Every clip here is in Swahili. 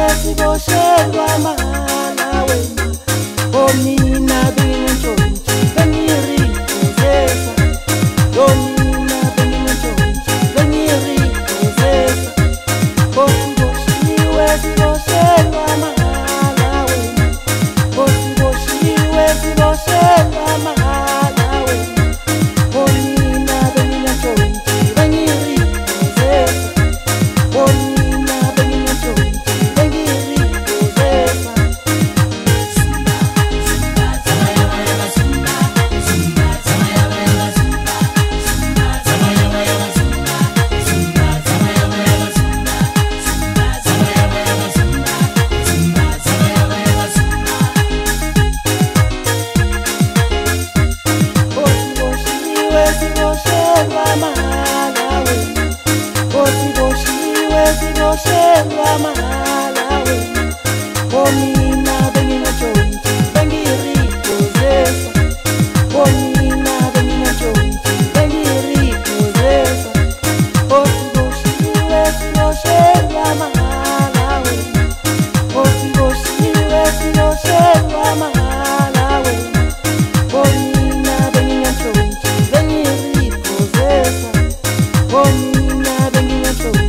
siboshelwa mahala wena omina benginentshontsho bengiriphozesa omina benginentshontsho bengiriphozesa osiboshiwe siboshelwa mahala wena osiboshiwe siboshelwa mahala wena omina benginentshontsho bengiriphozesa omina benginentshontsho siboshelwa mahala wena omina benginentshontsho bengiriphozesa omina benginentshontsho bengiriphozesa osiboshiwe siboshelwa mahala wena osiboshiwe siboshelwa mahala wena omina benginentshontsho bengiriphozesa omina benginentshontsho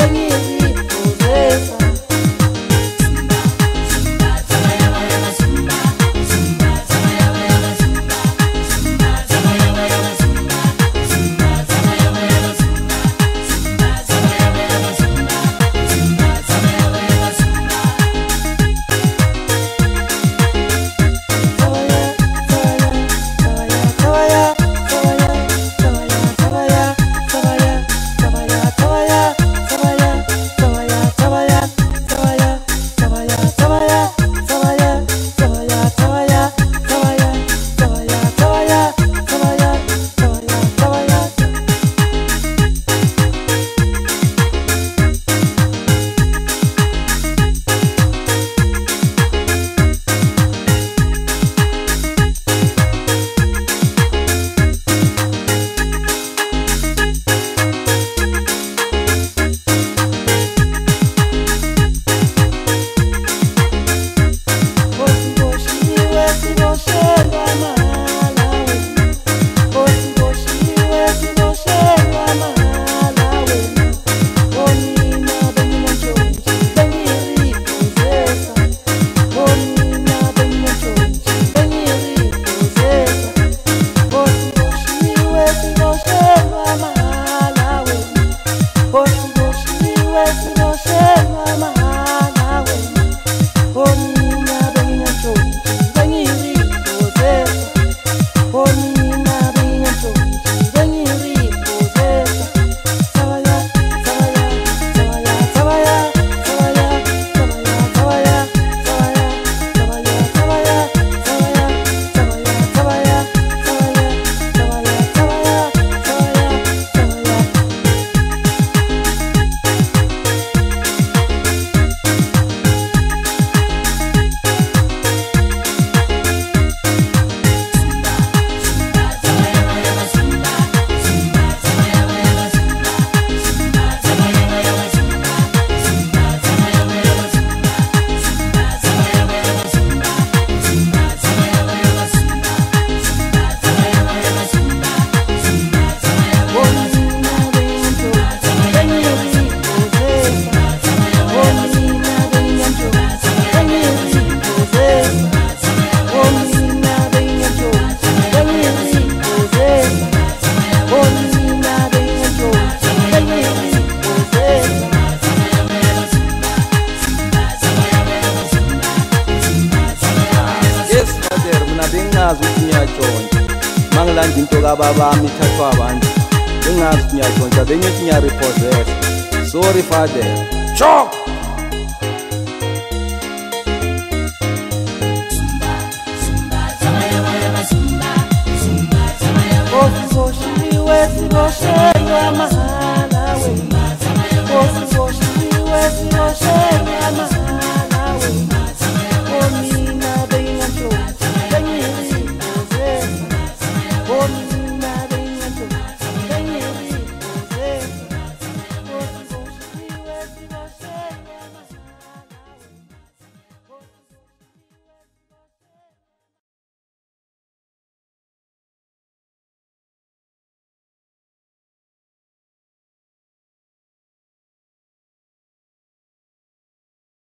Mangilanda into kababami ithathwa abantu bengazi nyatshontsha bengithi ngiyarepossessa. Sorry father. Chok. Osiboshiwe siboshelwa mahala